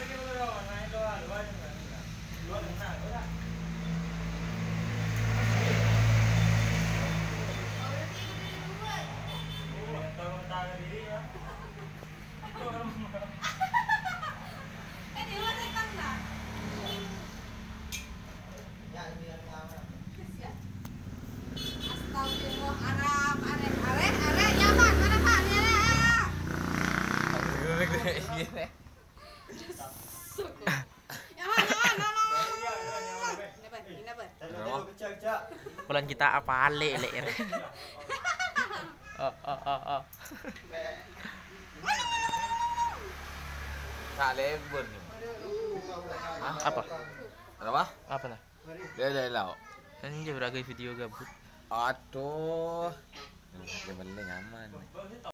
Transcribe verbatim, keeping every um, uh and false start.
Bulan kita apa le le. Oh oh oh oh. Tak lebon. Apa? Apa? Apa lah? Dia dah lau. Kan dia beragai video gabut. Aduh. Dia beli nyaman.